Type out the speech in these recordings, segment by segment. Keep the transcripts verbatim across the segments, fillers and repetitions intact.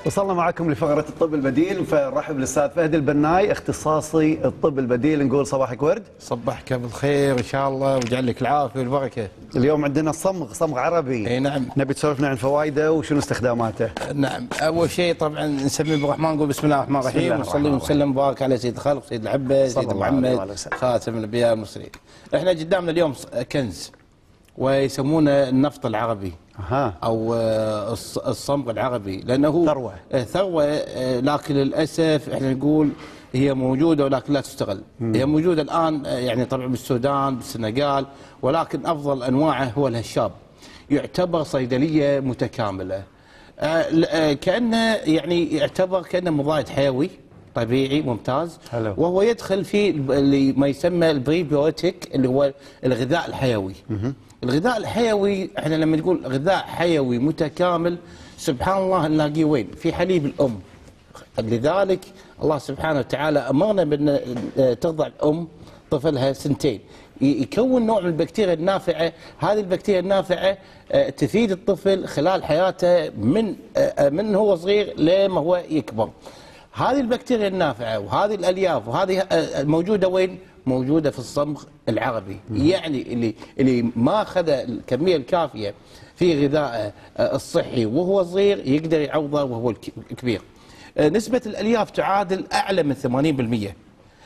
وصلنا معكم لفقرة الطب البديل، فنرحب بالاستاذ فهد البناي اختصاصي الطب البديل. نقول صباحك ورد. صبحك بالخير ان شاء الله ويجعل لك العافيه والبركه. اليوم عندنا صمغ صمغ عربي. اي نعم. نبي تسولفنا عن فوائده وشنو استخداماته. نعم، اول شيء طبعا نسمي بالرحمن، نقول بسم الله الرحمن الرحيم ونصلي ونسلم وبارك على سيد الخلق سيد الحبه سيد محمد خاتم الانبياء والمرسلين. احنا قدامنا اليوم كنز ويسمونه النفط العربي. أها. او الصمغ العربي، لانه ثروه ثروه لكن للاسف احنا نقول هي موجوده ولكن لا تستغل. مم. هي موجوده الان يعني طبعا بالسودان بالسنغال، ولكن افضل انواعه هو الهشاب. يعتبر صيدليه متكامله، كانه يعني يعتبر كانه مضاد حيوي طبيعي ممتاز. حلو. وهو يدخل في اللي ما يسمى البريبيوتيك اللي هو الغذاء الحيوي. مم. الغذاء الحيوي احنا لما نقول غذاء حيوي متكامل سبحان الله نلاقيه وين؟ في حليب الام. لذلك الله سبحانه وتعالى امرنا بان ترضع الام طفلها سنتين، يكون نوع من البكتيريا النافعه، هذه البكتيريا النافعه تفيد الطفل خلال حياته من من هو صغير لما هو يكبر. هذه البكتيريا النافعه وهذه الالياف وهذه موجوده وين؟ موجوده في الصمغ العربي. مم. يعني اللي اللي ما اخذ الكميه الكافيه في غذائه الصحي وهو صغير يقدر يعوضه وهو كبير. نسبه الالياف تعادل اعلى من ثمانين بالمئة.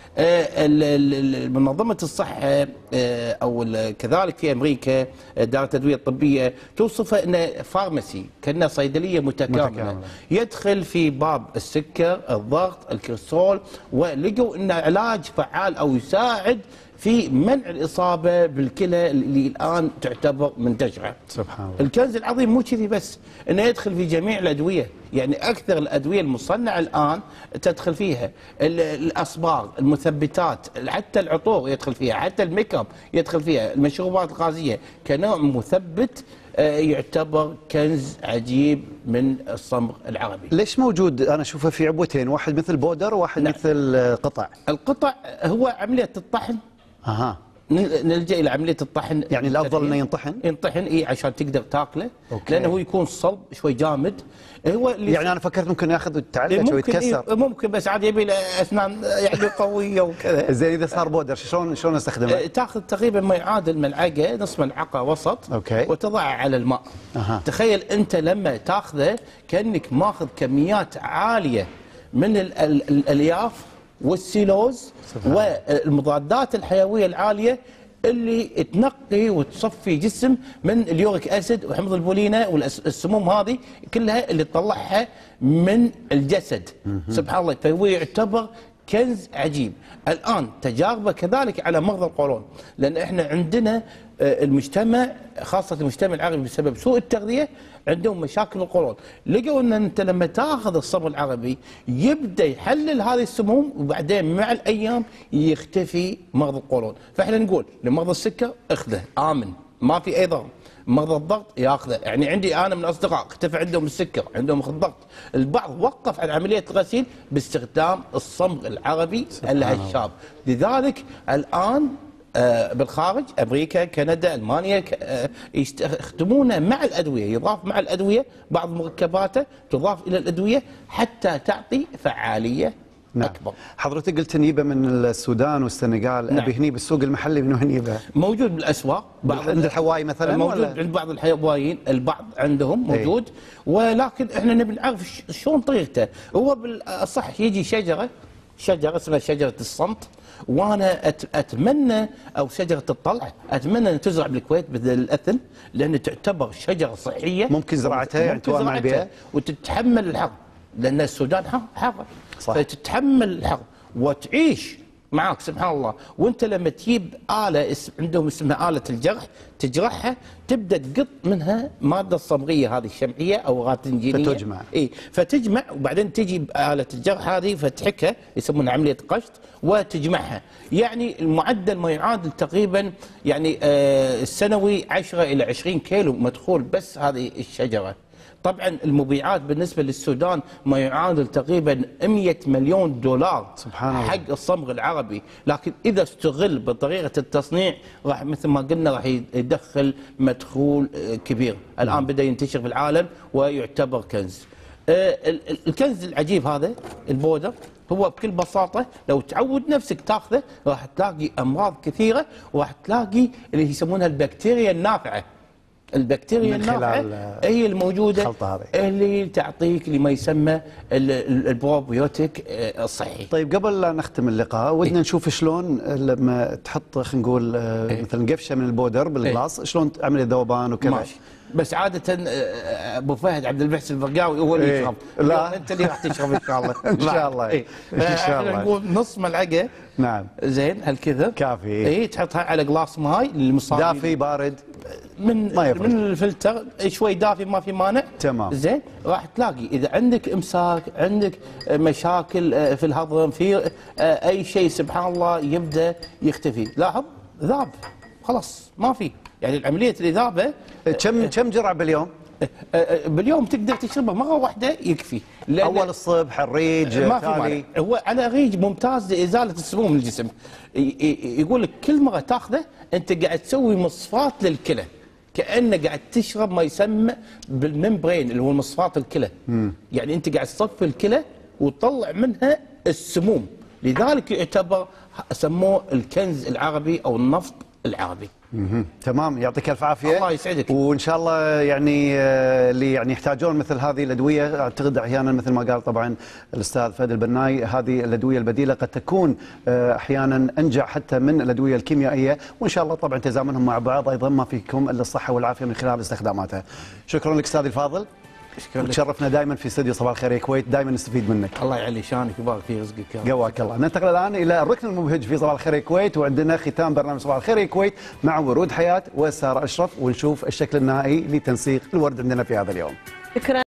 منظمه الصحه او كذلك في امريكا دار التدويه الطبيه توصفه انه فارماسي، كانه صيدليه متكامله. متكاملة. يدخل في باب السكر، الضغط، الكوليسترول، ولقوا انه علاج فعال او يساعد في منع الاصابه بالكلى اللي الان تعتبر منتشره. سبحان الله. الكنز العظيم مو كذي بس، انه يدخل في جميع الادويه، يعني اكثر الادويه المصنعه الان تدخل فيها، الاصباغ، المثبتات، حتى العطور يدخل فيها، حتى الميك اب يدخل فيها، المشروبات الغازيه كنوع مثبت. يعتبر كنز عجيب من الصمغ العربي. ليش موجود؟ انا اشوفه في عبوتين، واحد مثل بودر وواحد نعم. مثل قطع. القطع هو عمليه الطحن. اها. نلجا الى عمليه الطحن. يعني الافضل انه ينطحن؟ ينطحن اي عشان تقدر تاكله. أوكي. لانه هو يكون صلب شوي جامد. هو اللي يعني انا فكرت ممكن ياخذ ويتعلق ويتكسر. إيه ممكن بس عاد يبي له اسنان يعني قويه وكذا. زين اذا صار بودر شلون شلون استخدمه؟ تاخذ تقريبا ما يعادل ملعقه، نصف ملعقه وسط. أوكي. وتضعه على الماء. أه. تخيل انت لما تاخذه كانك ماخذ كميات عاليه من ال ال الالياف والسيلوز والمضادات الحيويه العاليه اللي تنقي وتصفي جسم من اليوريك اسيد وحمض البولينا والسموم هذه كلها اللي تطلعها من الجسد. سبحان الله. فهو يعتبر كنز عجيب. الان تجاربه كذلك على مرضى القولون، لان احنا عندنا المجتمع خاصه المجتمع العربي بسبب سوء التغذيه عندهم مشاكل القولون. لقوا ان انت لما تاخذ الصمغ العربي يبدا يحلل هذه السموم وبعدين مع الايام يختفي مرض القولون. فاحنا نقول لمرضى السكر اخذه امن ما في اي ضرر. مرضى الضغط ياخذه، يعني عندي انا من الاصدقاء اختفى عندهم السكر عندهم الضغط، البعض وقف عن عمليه الغسيل باستخدام الصمغ العربي الهشاب. لذلك الان بالخارج امريكا كندا المانيا يستخدمونه مع الادويه، يضاف مع الادويه بعض مركباته تضاف الى الادويه حتى تعطي فعاليه. نعم. اكبر. حضرتك قلت نجيبه من السودان والسنغال. نعم. ابي هني بالسوق المحلي من وين نجيبه؟ موجود بالاسواق، بعض عند الحواي مثلا، موجود ولا؟ عند بعض الحوايين، البعض عندهم موجود. ايه. ولكن احنا نبي نعرف شلون طريقته. هو بالصح يجي شجره شجره اسمها شجره الصمت، وانا اتمنى او شجره الطلع اتمنى ان تزرع بالكويت بدل الاثل، لان تعتبر شجره صحيه ممكن زراعتها يعني توامع بها وتتحمل الحر، لان السودان حر حر. فتتحمل الحر وتعيش معاك سبحان الله. وانت لما تجيب آلة عندهم اسمها آلة الجرح تجرحها تبدا تقط منها ماده الصمغيه هذه الشمعيه او غاتنجينيه فتجمع. اي فتجمع وبعدين تجي بآلة الجرح هذه فتحكها يسمونها عمليه قشط وتجمعها. يعني المعدل ما يعادل تقريبا يعني آه السنوي عشرة إلى عشرين كيلو مدخول بس هذه الشجره. طبعا المبيعات بالنسبه للسودان ما يعادل تقريبا مئة مليون دولار سبحان الله حق الصمغ العربي، لكن اذا استغل بطريقه التصنيع راح مثل ما قلنا راح يدخل مدخول كبير. الان بدا ينتشر في العالم ويعتبر كنز. الكنز العجيب هذا البودر هو بكل بساطه لو تعود نفسك تاخذه راح تلاقي امراض كثيره وراح تلاقي اللي يسمونها البكتيريا النافعه. البكتيريا النافعه هي الموجوده اللي تعطيك اللي ما يسمى البروبيوتيك الصحي. طيب قبل لا نختم اللقاء ودنا إيه؟ نشوف شلون لما تحط خلينا نقول إيه؟ مثلا قفشه من البودر بالغلاص إيه؟ شلون عمليه ذوبان وكذا. ماشي. بس عاده ابو فهد عبد المحسن البرقاوي هو اللي يشرب. إيه؟ لا انت اللي راح تشرب ان شاء الله. ان شاء الله. إيه؟ ان شاء الله. نقول نص ملعقه. نعم. زين هالكذا كافي. اي تحطها على قلاص ماي للمصابين. دافي بارد من ما من الفلتر شوي دافي ما في مانع. تمام. زين راح تلاقي اذا عندك امساك عندك مشاكل في الهضم في اي شيء سبحان الله يبدا يختفي. لاحظ ذاب خلاص ما في يعني العمليه الاذابه. كم كم جرعه باليوم؟ باليوم تقدر تشربه مره واحده يكفي. اول الصبح الريج ما في مانع. هو على ريج ممتاز لازاله السموم من الجسم. يقول لك كل مره تاخذه انت قاعد تسوي مصفات للكلى كانه قاعد تشرب ما يسمى بالممبرين اللي هو مصفات الكلى. يعني انت قاعد تصفي الكلى وتطلع منها السموم. لذلك يعتبر سموه الكنز العربي او النفط العربي. مم. تمام يعطيك الف عافيه. الله يسعدك. وان شاء الله يعني اللي يعني يحتاجون مثل هذه الادويه اعتقد احيانا مثل ما قال طبعا الاستاذ فهد البناي هذه الادويه البديله قد تكون احيانا انجع حتى من الادويه الكيميائيه وان شاء الله طبعا تزامنهم مع بعض ايضا ما فيكم الا الصحه والعافيه من خلال استخداماتها. شكرا لك استاذي الفاضل. تشرفنا دائما في استوديو صباح الخير يا كويت دائما نستفيد منك. الله يعلي شانك ويبارك في رزقك. قواك الله. ننتقل الان الى الركن المبهج في صباح الخير يا كويت وعندنا ختام برنامج صباح الخير يا كويت مع ورود حياه وساره اشرف ونشوف الشكل النهائي لتنسيق الورد عندنا في هذا اليوم. شكرا.